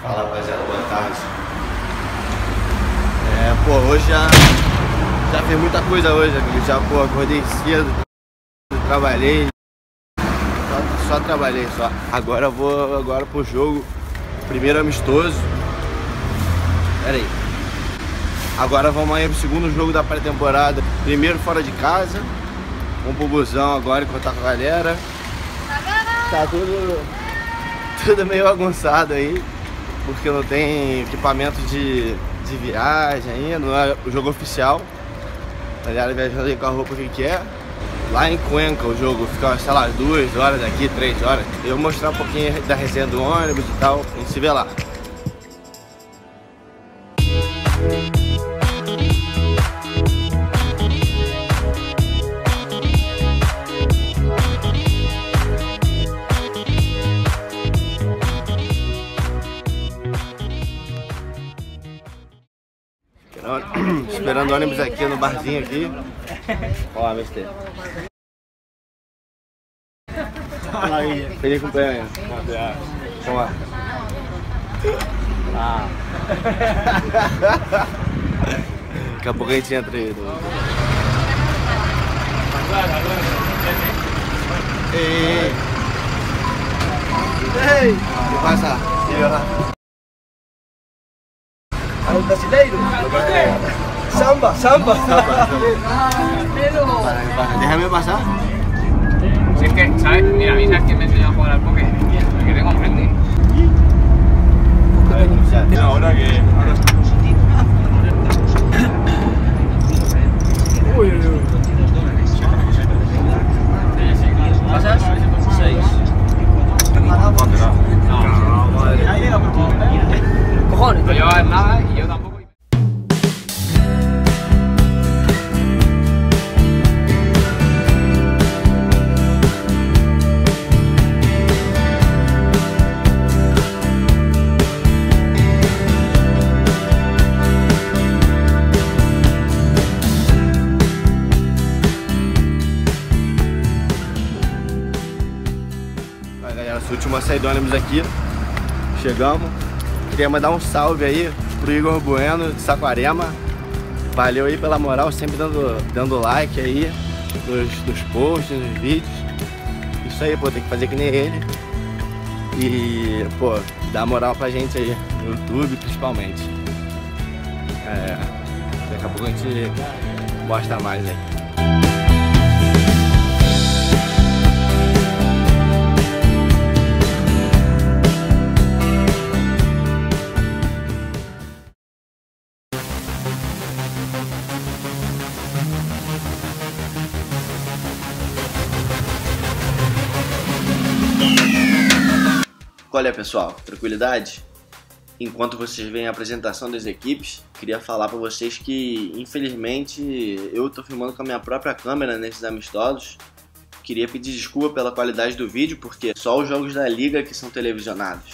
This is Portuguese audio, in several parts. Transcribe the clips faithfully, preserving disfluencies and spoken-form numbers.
Fala, rapaziada, boa tarde. É, pô, hoje já, já fiz muita coisa hoje, já, pô, acordei cedo, trabalhei, só, só trabalhei, só. Agora eu vou agora pro jogo, primeiro amistoso. Pera aí. Agora vamos aí pro segundo jogo da pré-temporada, primeiro fora de casa. Vamos pro busão agora encontrar com a galera. Tá tudo, tudo meio bagunçado aí, porque não tem equipamento de, de viagem ainda, não é o jogo oficial. A galera viajando aí com a roupa que quer. Lá em Cuenca o jogo fica, sei lá, duas horas daqui, três horas. Eu vou mostrar um pouquinho da resenha do ônibus e tal, a gente se vê lá. Esperando o ônibus aqui no barzinho aqui. Ó, besteira. Feliz cumprimento. Vamos lá. Ah. Daqui a pouco a gente entra aí. Ei! Ei! O que passa? Algo brasileiro? Samba, samba. Déjame pasar. Si es que, ¿sabes? Mira, a mí sabes quién me enseñó a jugar al póker. El que tengo enfrente. Ahora que... Uy, uy, uy. ¿Pasas? Seis. No, Cojones. no llevabas nada y yo tampoco. Galera, essa última saída do ônibus aqui, chegamos. Queria mandar um salve aí pro Igor Bueno de Saquarema. Valeu aí pela moral, sempre dando, dando like aí nos, nos posts, nos vídeos. Isso aí, pô, tem que fazer que nem ele. E, pô, dá moral pra gente aí, no YouTube principalmente. É, daqui a pouco a gente mostra mais aí. Olha pessoal, tranquilidade? Enquanto vocês veem a apresentação das equipes, queria falar para vocês que infelizmente eu tô filmando com a minha própria câmera nesses amistosos. Queria pedir desculpa pela qualidade do vídeo, porque só os jogos da liga que são televisionados.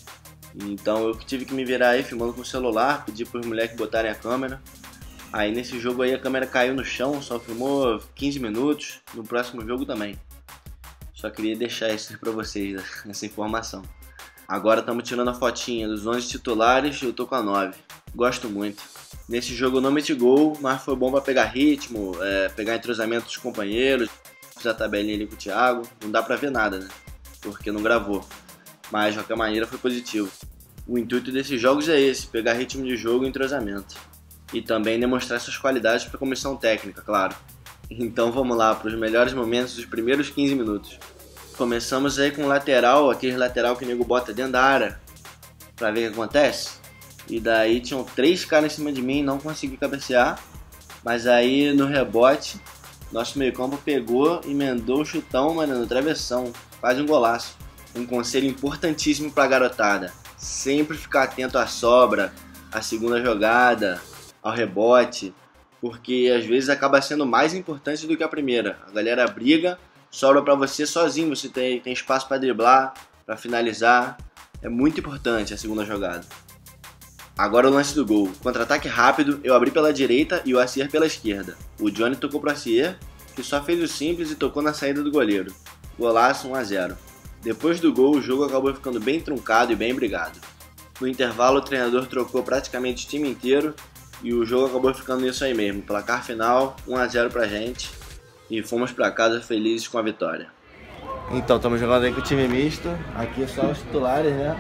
Então eu tive que me virar aí filmando com o celular, pedir para os moleques botarem a câmera. Aí nesse jogo aí a câmera caiu no chão, só filmou quinze minutos, no próximo jogo também. Só queria deixar isso para vocês, essa informação. Agora estamos tirando a fotinha dos onze titulares e eu tô com a nove. Gosto muito. Nesse jogo eu não meti gol, mas foi bom para pegar ritmo, é, pegar entrosamento dos companheiros. Fiz a tabelinha ali com o Thiago. Não dá pra ver nada, né? Porque não gravou. Mas de qualquer maneira foi positivo. O intuito desses jogos é esse, pegar ritmo de jogo e entrosamento. E também demonstrar suas qualidades para a comissão técnica, claro. Então vamos lá, para os melhores momentos dos primeiros quinze minutos. Começamos aí com o lateral, aquele lateral que o nego bota dentro da área, pra ver o que acontece. E daí tinham três caras em cima de mim, não consegui cabecear. Mas aí no rebote, nosso meio campo pegou, emendou o chutão, mano, no travessão, quase um golaço. Um conselho importantíssimo pra garotada: sempre ficar atento à sobra, à segunda jogada, ao rebote, porque às vezes acaba sendo mais importante do que a primeira. A galera briga, sobra pra você sozinho, você tem, tem espaço pra driblar, pra finalizar. É muito importante a segunda jogada. Agora o lance do gol. Contra-ataque rápido, eu abri pela direita e o Acier pela esquerda. O Johnny tocou pro Acier, que só fez o simples e tocou na saída do goleiro. Golaço, um a zero. Depois do gol, o jogo acabou ficando bem truncado e bem brigado. No intervalo, o treinador trocou praticamente o time inteiro e o jogo acabou ficando nisso aí mesmo. Placar final, um a zero pra gente e fomos pra casa felizes com a vitória. Então, estamos jogando aí com o time misto. Aqui só os titulares, né?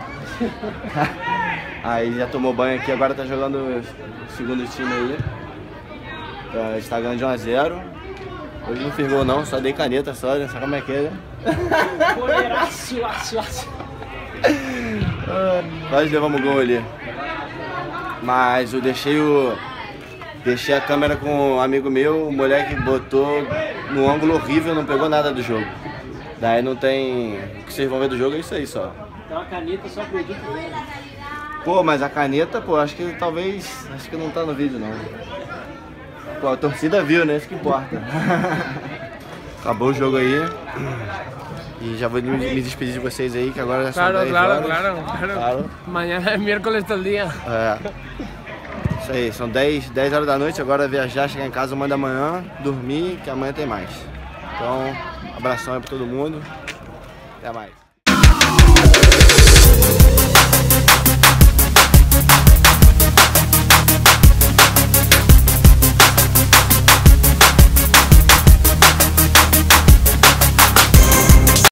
Aí já tomou banho aqui, agora tá jogando o segundo time aí. A gente tá ganhando de um a zero. Hoje não fiz gol não, só dei caneta só, né? Sabe como é que é, né? Goleiraço, aço, aço. Quase levamos gol ali. Mas eu deixei o... Deixei a câmera com um amigo meu, o moleque botou no ângulo horrível, não pegou nada do jogo. Daí não tem... O que vocês vão ver do jogo é isso aí só. Então a caneta só acredito nele. Pô, mas a caneta, pô, acho que talvez... Acho que não tá no vídeo não. Pô, a torcida viu, né? Isso que importa. Acabou o jogo aí. E já vou me despedir de vocês aí, que agora já são Claro, dez claro, horas. claro, claro. Claro. Mañana é miércoles todo dia. É. Isso aí, são dez, dez horas da noite, agora viajar, chegar em casa uma da manhã, dormir, que amanhã tem mais. Então, abração aí pra todo mundo. Até mais.